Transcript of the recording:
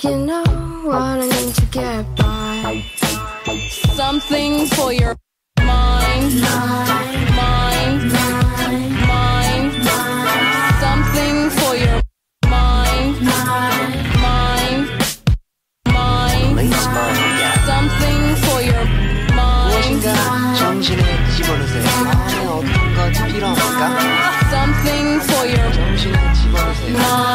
You know what I need to get by. Something for your mind, mind, mind. Something for your mind, mind, mind. Something for your mind. 무엇인가 정신에 집어넣으세요. 안에 어떤 것이 필요합니까? Something for your 정신에 집어넣으세요.